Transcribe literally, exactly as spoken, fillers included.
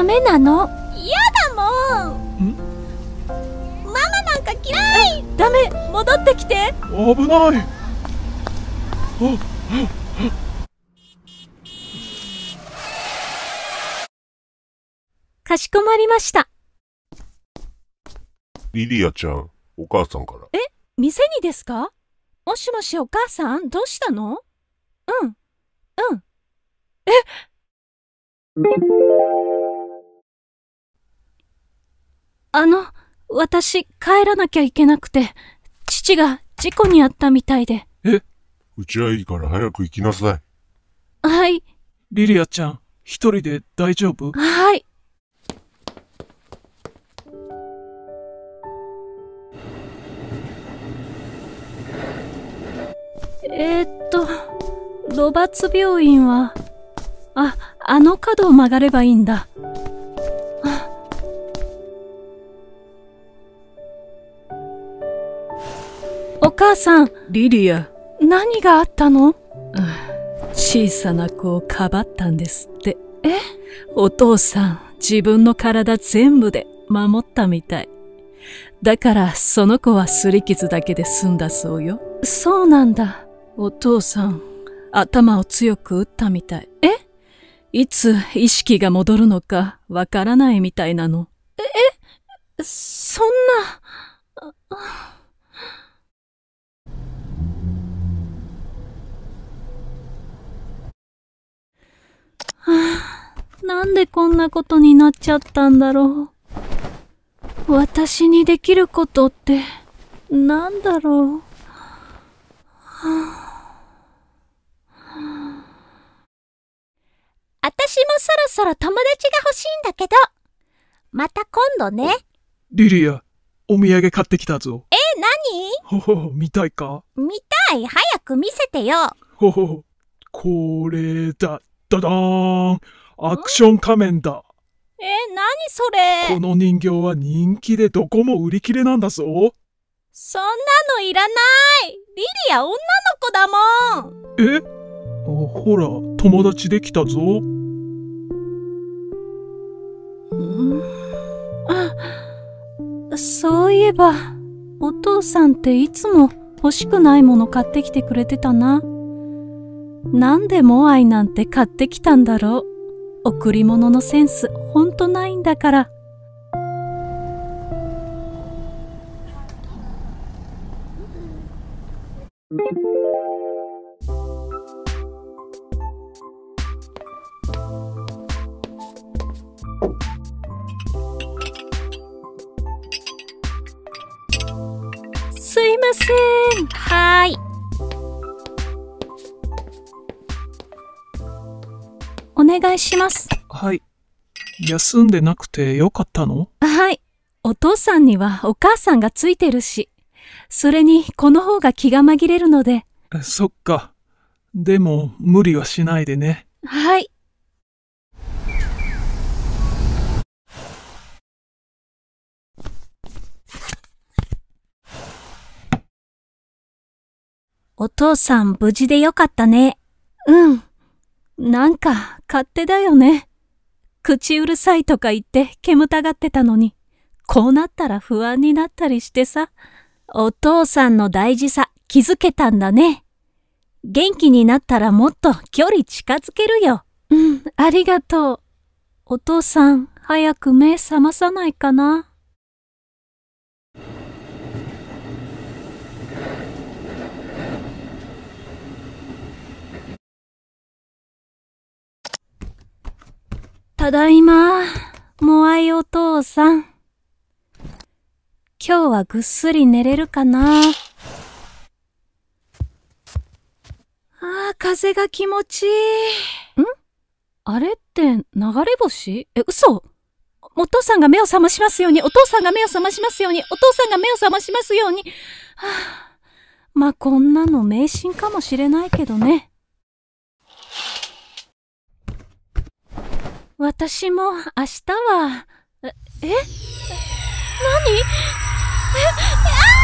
ダメなの？ 嫌だもん。ん？ママなんか嫌い。 ダメ、戻ってきて。 危ない。 かしこまりました。 リリアちゃん、お母さんから。 え、店にですか？もしもし、お母さん、どうしたの？うん、うん。え？あの、私、帰らなきゃいけなくて、父が事故に遭ったみたいで。 え？ うちはいいから早く行きなさい。 はい。 リリアちゃん、一人で大丈夫？ はい。えーっと、ロバツ病院は、あ、あの角を曲がればいいんだ。お母さん。 リリア。 何があったの？ 小さな子をかばったんですって。 え？ お父さん、自分の体全部で守ったみたい。だからその子は擦り傷だけで済んだそうよ。 そうなんだ。 お父さん、頭を強く打ったみたい。 え？ いつ意識が戻るのかわからないみたいなの。 え、え、そんな。はあ、なんでこんなことになっちゃったんだろう。私にできることってなんだろう。はあ、 私もそろそろ友達が欲しいんだけど、また今度ね。 リリア、お土産買ってきたぞ。 え、 何？ほほ、見たいか？ 見たい。早く見せてよ。 ほほ、これだ。ダダーン、アクション仮面だ。 え、何それ？ この人形は人気でどこも売り切れなんだぞ。 そんなのいらない。リリア女の子だもん。 え？ほら、友達できたぞ。 あ、そういえば、お父さんっていつも欲しくないもの買ってきてくれてたな。なんでモアイなんて買ってきたんだろう。贈り物のセンスほんとないんだから。すいません。 はーい。 お願いします。 はい。休んでなくてよかったの？ はい。お父さんにはお母さんがついてるし、それにこの方が気が紛れるので。 そっか。でも無理はしないでね。 はい。お父さん無事でよかったね。うん。なんか勝手だよね。口うるさいとか言って煙たがってたのに、こうなったら不安になったりしてさ。お父さんの大事さ気づけたんだね。元気になったらもっと距離近づけるよ。うん、ありがとう。お父さん、早く目覚まさないかな。ただいま、モアイお父さん。今日はぐっすり寝れるかな。ああ、風が気持ちいい。ん？あれって流れ星？え、嘘？お父さんが目を覚ましますように、お父さんが目を覚ましますように、お父さんが目を覚ましますように。はあ、まあこんなの迷信かもしれないけどね。私も明日は、え、え？何？え、あー！